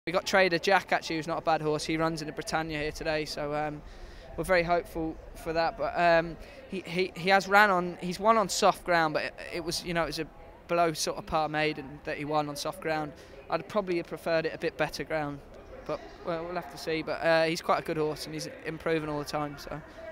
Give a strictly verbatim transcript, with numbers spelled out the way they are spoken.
We got Trader Jack actually, who's not a bad horse. He runs in the Britannia here today, so um, we're very hopeful for that. But um, he, he he has ran on, he's won on soft ground, but it, it was you know it was a below sort of par maiden that he won on soft ground. I'd probably have preferred it a bit better ground, but well, we'll have to see. But uh, he's quite a good horse and he's improving all the time. So.